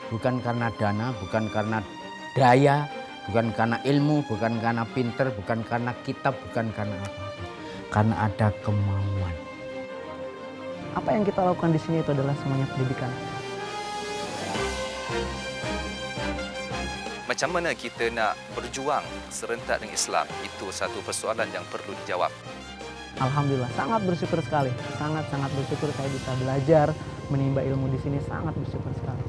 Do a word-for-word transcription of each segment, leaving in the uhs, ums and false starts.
bukan karena dana, bukan karena daya, bukan karena ilmu, bukan karena pinter, bukan karena kitab, bukan karena apa-apa. Karena ada kemauan. Apa yang kita lakukan di sini itu adalah semuanya pendidikan. Macam mana kita nak berjuang serentak dengan Islam? Itu satu persoalan yang perlu dijawab. Alhamdulillah, sangat bersyukur sekali. Sangat-sangat bersyukur saya bisa belajar, menimba ilmu di sini, sangat bersyukur sekali.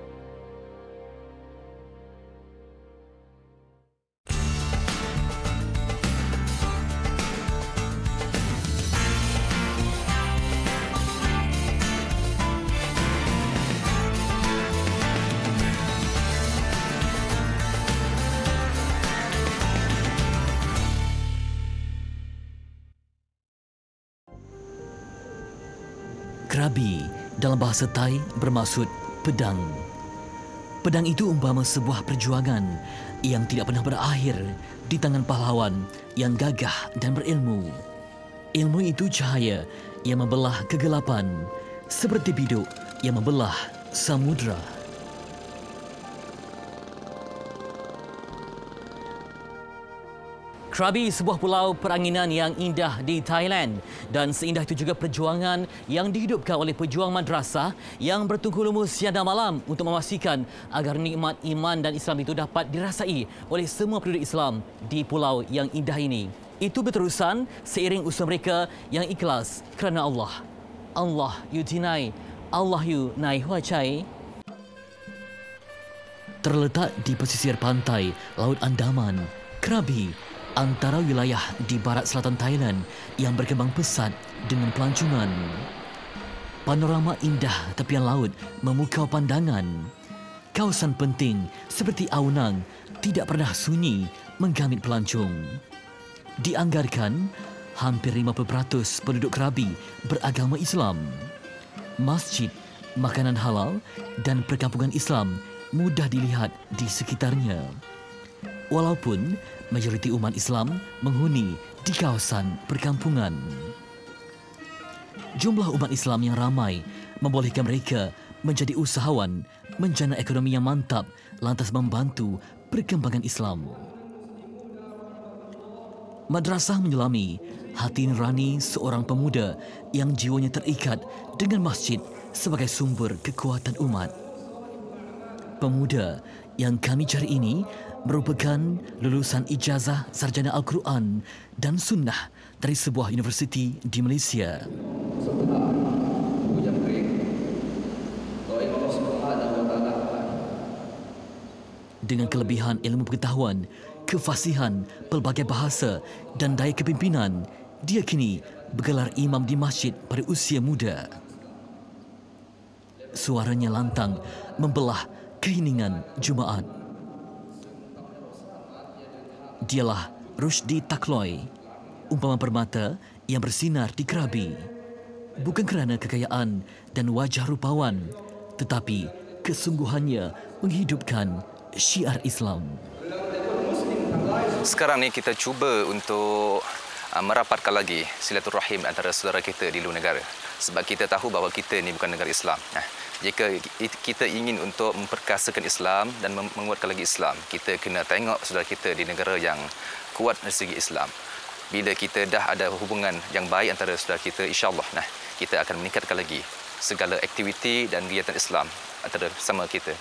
Krabi dalam bahasa Thai bermaksud pedang. Pedang itu umpama sebuah perjuangan yang tidak pernah berakhir di tangan pahlawan yang gagah dan berilmu. Ilmu itu cahaya yang membelah kegelapan, seperti biduk yang membelah samudra. Krabi sebuah pulau peranginan yang indah di Thailand, dan seindah itu juga perjuangan yang dihidupkan oleh pejuang madrasah yang bertungku lumus siang dan malam untuk memastikan agar nikmat iman dan Islam itu dapat dirasai oleh semua penduduk Islam di pulau yang indah ini. Itu berterusan seiring usaha mereka yang ikhlas kerana Allah. Allah yu tinai, Allah yu nai huacai. Terletak di pesisir pantai Laut Andaman, Krabi antara wilayah di barat selatan Thailand yang berkembang pesat dengan pelancongan. Panorama indah tepian laut memukau pandangan. Kawasan penting seperti Aonang tidak pernah sunyi menggamit pelancong. Dianggarkan, hampir lima puluh peratus penduduk Krabi beragama Islam. Masjid, makanan halal dan perkampungan Islam mudah dilihat di sekitarnya. Walaupun majoriti umat Islam menghuni di kawasan perkampungan. Jumlah umat Islam yang ramai membolehkan mereka menjadi usahawan, menjana ekonomi yang mantap, lantas membantu perkembangan Islam. Madrasah menyelami hati nurani seorang pemuda yang jiwanya terikat dengan masjid sebagai sumber kekuatan umat. Pemuda yang kami cari ini merupakan lulusan ijazah sarjana Al-Quran dan Sunnah dari sebuah universiti di Malaysia. Dengan kelebihan ilmu pengetahuan, kefasihan, pelbagai bahasa dan daya kepimpinan, dia kini bergelar imam di masjid pada usia muda. Suaranya lantang membelah keheningan Jumaat. Dialah Rushdie Takloi, umpama permata yang bersinar di Krabi. Bukan kerana kekayaan dan wajah rupawan, tetapi kesungguhannya menghidupkan syiar Islam. Sekarang ni kita cuba untuk uh, merapatkan lagi silaturahim antara saudara kita di luar negara. Sebab kita tahu bahawa kita ni bukan negara Islam. Nah, jika kita ingin untuk memperkasakan Islam dan menguatkan lagi Islam, kita kena tengok saudara kita di negara yang kuat dari segi Islam. Bila kita dah ada hubungan yang baik antara saudara kita, insya-Allah, nah, kita akan meningkatkan lagi segala aktiviti dan kegiatan Islam antara sama kita.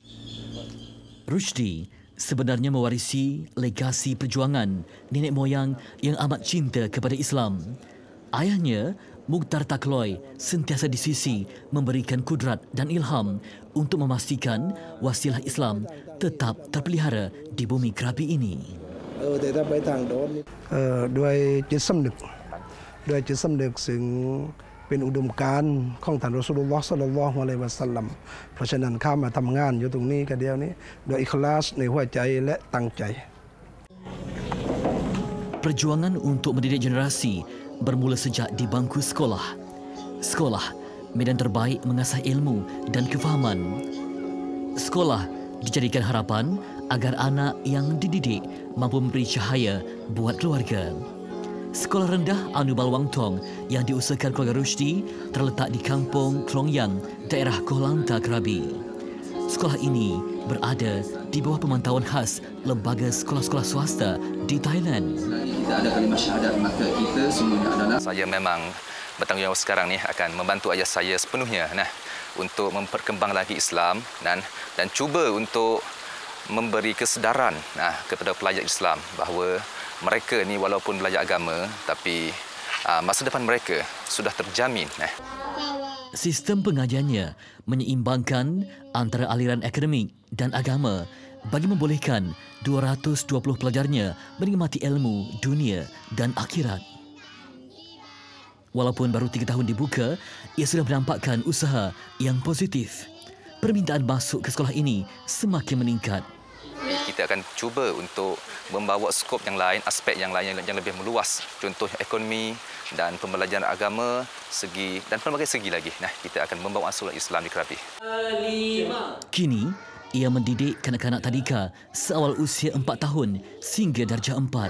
Rushdie sebenarnya mewarisi legasi perjuangan nenek moyang yang amat cinta kepada Islam. Ayahnya, Mukhtar Takloi, sentiasa di sisi memberikan kudrat dan ilham untuk memastikan wasilah Islam tetap terpelihara di bumi Krabi ini. เออแต่ถ้าไปทางโน้นเอ่อด้วยจิตสำนึกด้วยจิตสำนึกซึ่งเป็นอุดมการณ์ของท่านรอซูลุลลอฮ์ ศ็อลลัลลอฮุอะลัยฮิวะซัลลัม เพราะฉะนั้นข้ามาทำงานอยู่ตรงนี้ก็เดียวนี้ด้วยอิคลาสในหัวใจและตั้งใจ Perjuangan untuk mendidik generasi bermula sejak di bangku sekolah. Sekolah, medan terbaik mengasah ilmu dan kefahaman. Sekolah dijadikan harapan agar anak yang dididik mampu memberi cahaya buat keluarga. Sekolah rendah Anubal Wang Tong yang diusahakan keluarga Rushdie terletak di kampung Klongyang, daerah Koh Lanta, Krabi. Sekolah ini berada di bawah pemantauan khas Lembaga Sekolah-Sekolah Swasta di Thailand. Kita ada kalimah syahadat, maka kita semuanya adalah... Saya memang bertanggungjawab sekarang ni akan membantu ayah saya sepenuhnya nah untuk memperkembang lagi Islam dan dan cuba untuk memberi kesedaran nah kepada pelajar Islam bahawa mereka ni walaupun belajar agama tapi uh, masa depan mereka sudah terjamin nah. Sistem pengajiannya menyeimbangkan antara aliran akademik dan agama bagi membolehkan dua ratus dua puluh pelajarnya menikmati ilmu dunia dan akhirat. Walaupun baru tiga tahun dibuka, ia sudah menampakkan usaha yang positif. Permintaan masuk ke sekolah ini semakin meningkat. Kita akan cuba untuk membawa skop yang lain, aspek yang lain yang lebih meluas. Contohnya ekonomi dan pembelajaran agama segi dan pelbagai segi lagi. Nah, kita akan membawa unsur Islam di Krabi. Kini, ia mendidik kanak-kanak tadika seawal usia empat tahun sehingga darjah empat.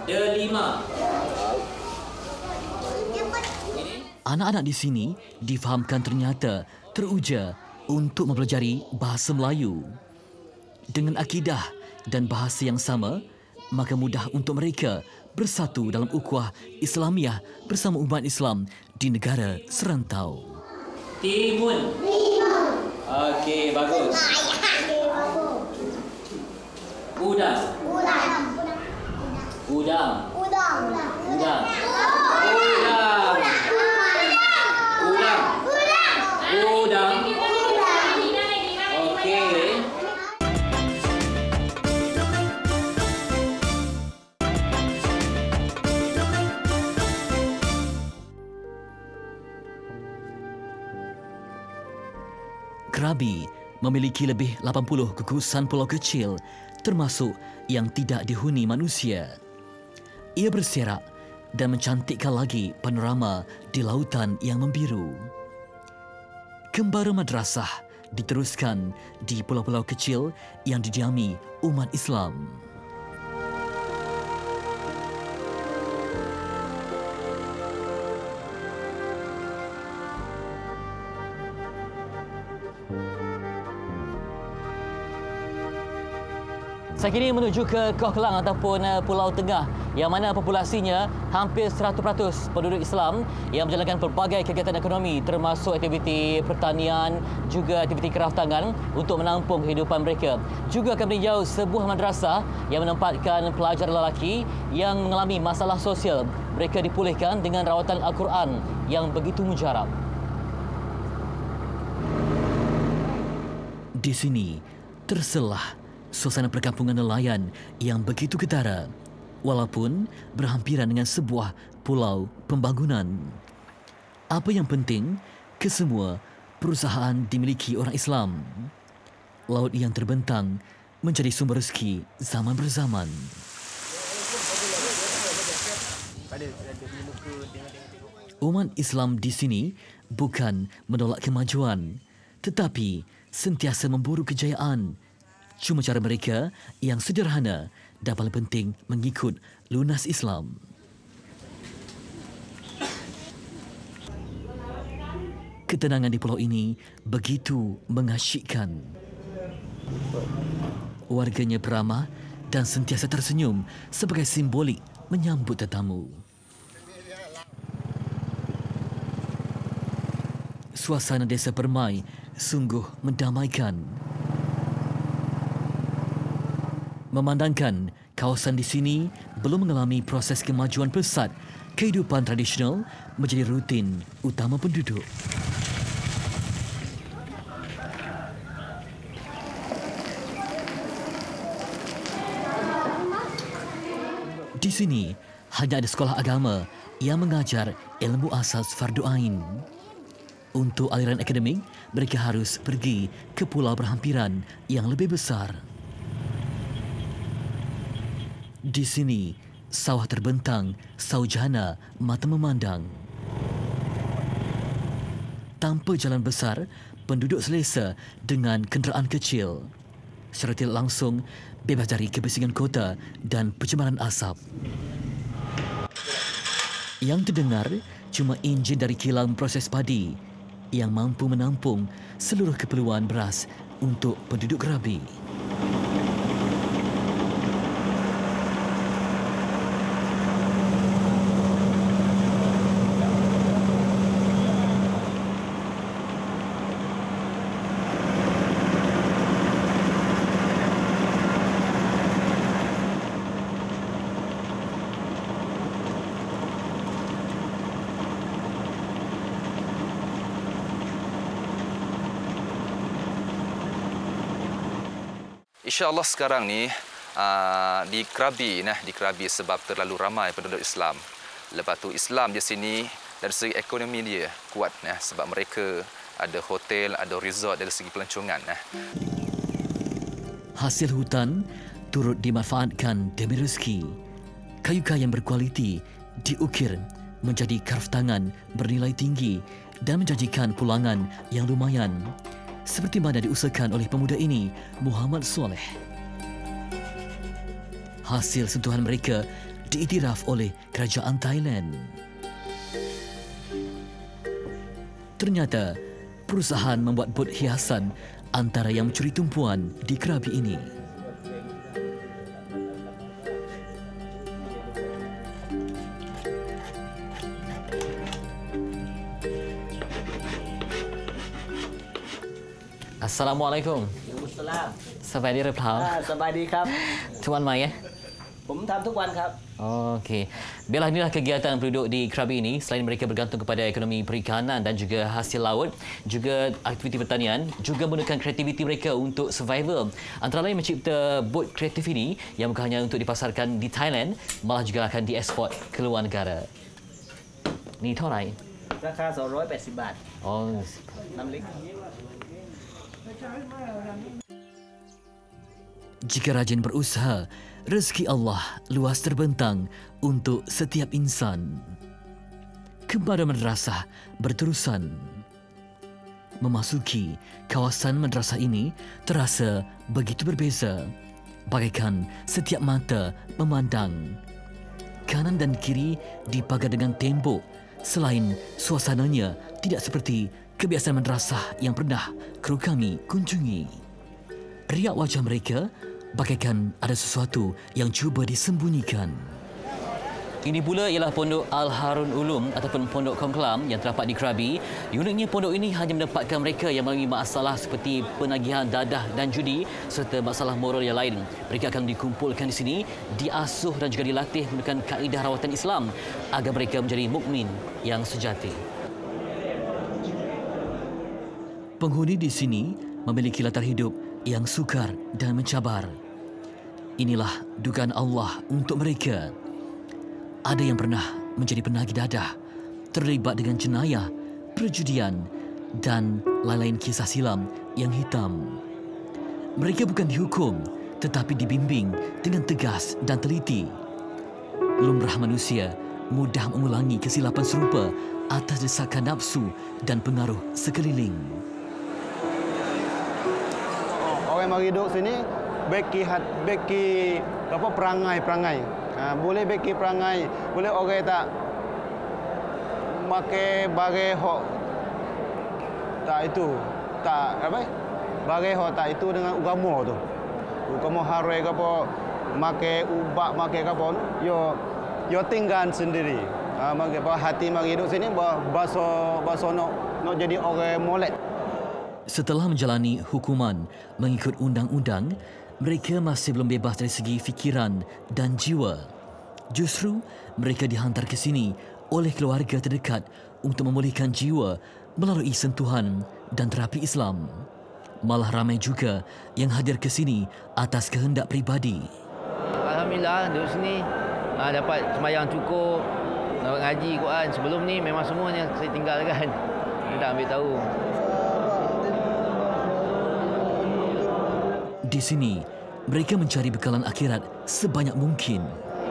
Anak-anak di sini difahamkan ternyata teruja untuk mempelajari bahasa Melayu. Dengan akidah dan bahasa yang sama, maka mudah untuk mereka bersatu dalam ukhuwah Islamiah bersama umat Islam di negara serantau. Timun. Okey, bagus. Udang. Udang. Udang. Udang. Udang. Udang. Okey. Krabi memiliki lebih lapan puluh gugusan pulau kecil termasuk yang tidak dihuni manusia. Ia berserak dan mencantikkan lagi panorama di lautan yang membiru. Kembara madrasah diteruskan di pulau-pulau kecil yang didiami umat Islam. Saya kini menuju ke Koh Kelang ataupun Pulau Tengah yang mana populasinya hampir seratus peratus penduduk Islam yang menjalankan pelbagai kegiatan ekonomi termasuk aktiviti pertanian juga aktiviti kraftangan untuk menampung kehidupan mereka. Juga akan meninjau sebuah madrasah yang menempatkan pelajar lelaki yang mengalami masalah sosial. Mereka dipulihkan dengan rawatan Al-Quran yang begitu mujarab. Di sini terselah suasana perkampungan nelayan yang begitu ketara walaupun berhampiran dengan sebuah pulau pembangunan. Apa yang penting, kesemua perusahaan dimiliki orang Islam. Laut yang terbentang menjadi sumber rezeki zaman berzaman. Umat Islam di sini bukan menolak kemajuan, tetapi sentiasa memburu kejayaan. Cuma cara mereka yang sederhana dan paling penting mengikut lunas Islam. Ketenangan di pulau ini begitu mengasyikkan. Warganya beramah dan sentiasa tersenyum sebagai simbolik menyambut tetamu. Suasana desa Permai sungguh mendamaikan. Memandangkan kawasan di sini belum mengalami proses kemajuan pesat, kehidupan tradisional menjadi rutin utama penduduk. Di sini hanya ada sekolah agama yang mengajar ilmu asas fardu ain. Untuk aliran akademik, mereka harus pergi ke pulau berhampiran yang lebih besar. Di sini, sawah terbentang, saujana, mata memandang. Tanpa jalan besar, penduduk selesa dengan kenderaan kecil. Secara tidak langsung, bebas dari kebisingan kota dan pencemaran asap. Yang terdengar cuma enjin dari kilang proses padi. yang mampu menampung seluruh keperluan beras untuk penduduk Krabi. InsyaAllah sekarang ni uh, di Krabi, nah di Krabi sebab terlalu ramai penduduk Islam. Lepas tu Islam di sini dari segi ekonomi dia kuat, nah sebab mereka ada hotel, ada resort dari segi pelancongan. Nah. Hasil hutan turut dimanfaatkan demi rezeki. Kayu-kayu yang berkualiti diukir menjadi karaf tangan bernilai tinggi dan menjanjikan pulangan yang lumayan. Seperti mana diusahakan oleh pemuda ini, Muhammad Soleh. Hasil sentuhan mereka diiktiraf oleh kerajaan Thailand. Ternyata, perusahaan membuat bot hiasan antara yang mencuri tumpuan di Krabi ini. Assalamualaikum. Waalaikumsalam. สบายดีหรือเปล่าอ่าสบายดีครับทุกวันไหมผมทำทุกวันครับ Okey. Biarlah inilah kegiatan penduduk di Krabi ini. Selain mereka bergantung kepada ekonomi perikanan dan juga hasil laut, juga aktiviti pertanian, juga menggunakan kreativiti mereka untuk survival. Antara lain mencipta bot kreatif ini yang bukan hanya untuk dipasarkan di Thailand, malah juga akan diekspor ke luar negara. Ni ท่าไหร่ราคา สองร้อยแปดสิบ บาท Oh, น้ำเล็ก Jika rajin berusaha, rezeki Allah luas terbentang untuk setiap insan. Kepada madrasah berterusan. Memasuki kawasan madrasah ini terasa begitu berbeza. Bagaikan setiap mata memandang. Kanan dan kiri dipagar dengan tembok. Selain suasananya tidak seperti kebiasaan madrasah yang pernah kru kami kunjungi. Riak wajah mereka bagaikan ada sesuatu yang cuba disembunyikan. ini pula ialah Pondok Al-Harun Ulum ataupun Pondok Kongkelam yang terdapat di Krabi. Uniknya pondok ini hanya mendapatkan mereka yang mengalami masalah seperti penagihan dadah dan judi serta masalah moral yang lain. Mereka akan dikumpulkan di sini, diasuh dan juga dilatih menggunakan kaedah rawatan Islam agar mereka menjadi mukmin yang sejati. Penghuni di sini memiliki latar hidup yang sukar dan mencabar. Inilah dugaan Allah untuk mereka. Ada yang pernah menjadi penagih dadah, terlibat dengan jenayah, perjudian dan lain-lain kisah silam yang hitam. Mereka bukan dihukum tetapi dibimbing dengan tegas dan teliti. Lumrah manusia mudah mengulangi kesilapan serupa atas desakan nafsu dan pengaruh sekeliling. Orang yang mari duduk sini beki hat beki apa perangai-perangai. Ha, boleh beki perangai, boleh orang tak pakai bagai hok tak itu, tak apa? Bagai hok tak itu dengan agama tu. Agama harai ke apa, pakai ubak, pakai ke apa, yo yo tinggal sendiri. Ha, maka hati mari duduk sini bahasa bahasa nak nak jadi orang molek. Setelah menjalani hukuman mengikut undang-undang, mereka masih belum bebas dari segi fikiran dan jiwa. Justru, mereka dihantar ke sini oleh keluarga terdekat untuk memulihkan jiwa melalui sentuhan dan terapi Islam. Malah ramai juga yang hadir ke sini atas kehendak pribadi. Alhamdulillah, duduk sini dapat sembahyang cukup, dapat ngaji Quran. Sebelum ni memang semuanya saya tinggalkan. Saya tak ambil tahu. Di sini, mereka mencari bekalan akhirat sebanyak mungkin.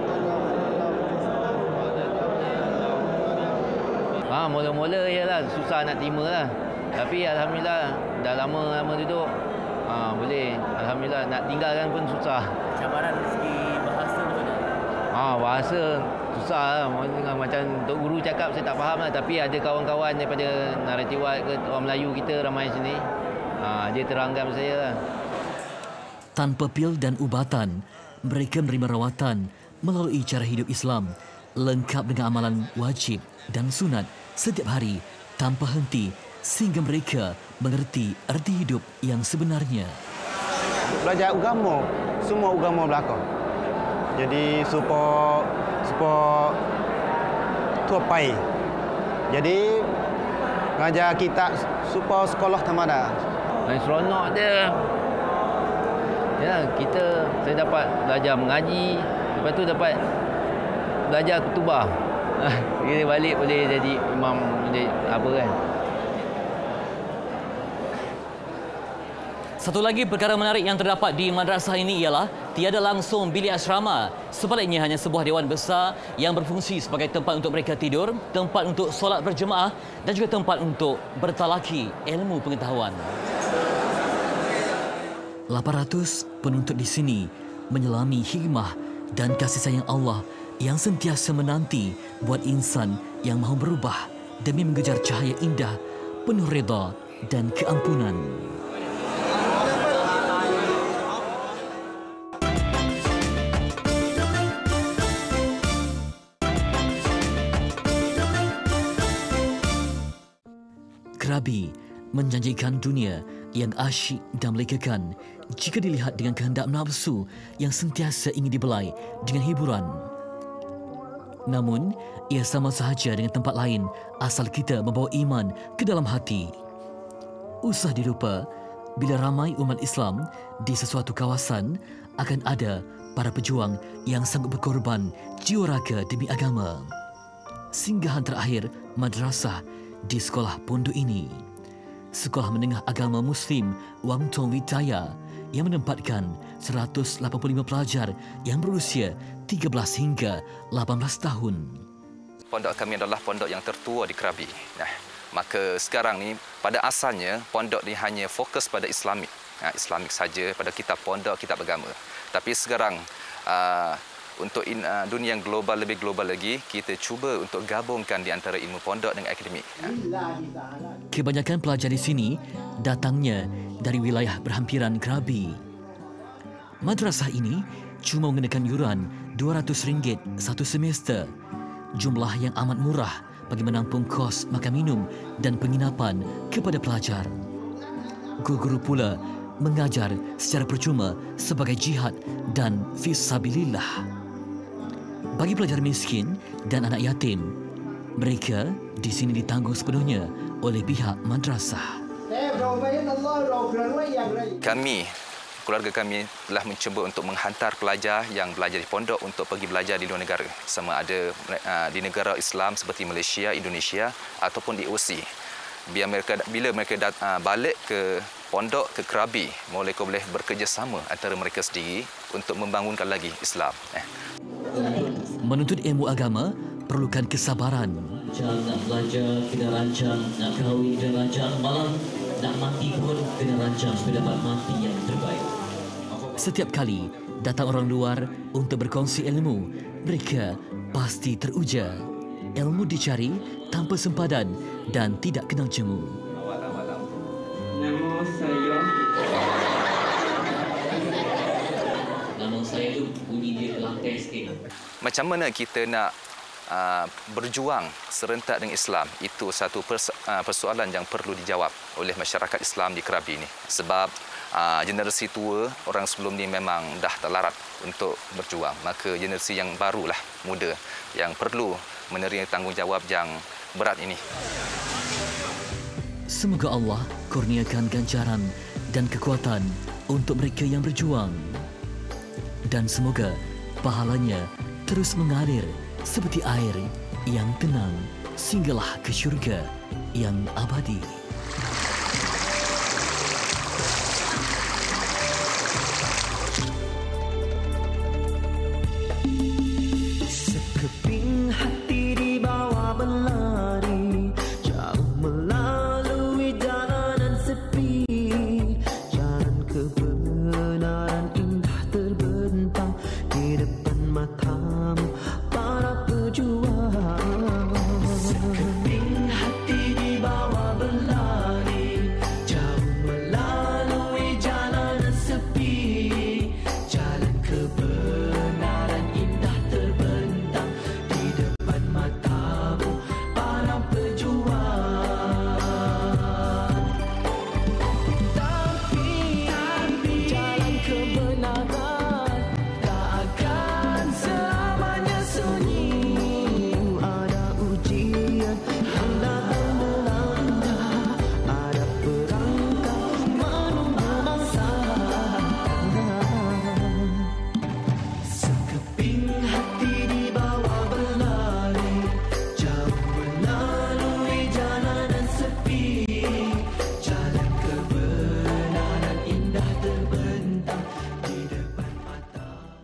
Ha, mula-mula ialah susah nak terima lah. Tapi Alhamdulillah, dah lama-lama duduk, ha, boleh. Alhamdulillah, nak tinggalkan pun susah. Cabaran dari segi bahasa macam mana? Ha, bahasa susah lah. Macam Tok Guru cakap saya tak faham lah. Tapi ada kawan-kawan daripada Naratiwat ke orang Melayu kita ramai sini. Ha, dia terangkan saya lah. Tanpa pil dan ubatan, mereka menerima rawatan melalui cara hidup Islam, lengkap dengan amalan wajib dan sunat setiap hari tanpa henti sehingga mereka mengerti erti hidup yang sebenarnya. Belajar agama, semua agama belakang. Jadi supaya supaya tuapai. Jadi ngajar kita supaya sekolah tamada. Dan seronok dia. Ya, kita saya dapat belajar mengaji, lepas tu dapat belajar ketubah. Kita balik boleh jadi imam, boleh apa kan. Satu lagi perkara menarik yang terdapat di madrasah ini ialah tiada langsung bilik asrama. Sebaliknya hanya sebuah dewan besar yang berfungsi sebagai tempat untuk mereka tidur, tempat untuk solat berjemaah dan juga tempat untuk bertalaki ilmu pengetahuan. lapan ratus penuntut di sini menyelami hikmah dan kasih sayang Allah yang sentiasa menanti buat insan yang mahu berubah demi mengejar cahaya indah, penuh redha dan keampunan. Krabi menjanjikan dunia yang asyik dan melegakan jika dilihat dengan kehendak nafsu yang sentiasa ingin dibelai dengan hiburan. Namun, ia sama sahaja dengan tempat lain asal kita membawa iman ke dalam hati. Usah dilupa, bila ramai umat Islam di sesuatu kawasan, akan ada para pejuang yang sanggup berkorban jiwa raga demi agama. Singgahan terakhir madrasah di sekolah pondok ini, Sekolah Menengah Agama Muslim Wang Tong Widaya yang menempatkan seratus lapan puluh lima pelajar yang berusia tiga belas hingga lapan belas tahun. Pondok kami adalah pondok yang tertua di Krabi. Nah, maka sekarang ni pada asalnya pondok ni hanya fokus pada Islamik, ha, Islamik saja pada kitab pondok, kitab agama. Tapi sekarang uh, untuk in, uh, dunia yang global, lebih global lagi, kita cuba untuk gabungkan di antara ilmu pondok dengan akademik. Kebanyakan pelajar di sini datangnya dari wilayah berhampiran Krabi. Madrasah ini cuma mengenakan yuran dua ratus ringgit satu semester. Jumlah yang amat murah bagi menampung kos makan minum dan penginapan kepada pelajar. Guru-guru pula mengajar secara percuma sebagai jihad dan fisabilillah. Bagi pelajar miskin dan anak yatim, mereka di sini ditanggung sepenuhnya oleh pihak madrasah. Kami, keluarga kami telah mencuba untuk menghantar pelajar yang belajar di pondok untuk pergi belajar di luar negara. Sama ada di negara Islam seperti Malaysia, Indonesia ataupun di O C. Biar mereka, bila mereka dat, balik ke pondok, ke Krabi, mereka boleh bekerjasama antara mereka sendiri untuk membangunkan lagi Islam. Eh. Menuntut ilmu agama perlukan kesabaran. Nak belajar, kena rancang. Nak kahwin, kena rancang. Malam nak mati pun kena rancang supaya dapat mati yang terbaik. Setiap kali datang orang luar untuk berkongsi ilmu, mereka pasti teruja. Ilmu dicari tanpa sempadan dan tidak kenal jemu. Nama saya. Nama saya tu bunyi dia kelantai sikit. Macam mana kita nak uh, berjuang serentak dengan Islam, itu satu pers- uh, persoalan yang perlu dijawab oleh masyarakat Islam di Krabi ini. Sebab uh, generasi tua, orang sebelum ni memang dah terlarat untuk berjuang. Maka generasi yang barulah, muda, yang perlu menerima tanggungjawab yang berat ini. Semoga Allah kurniakan ganjaran dan kekuatan untuk mereka yang berjuang. Dan semoga pahalanya terus mengalir seperti air yang tenang sehinggalah ke syurga yang abadi.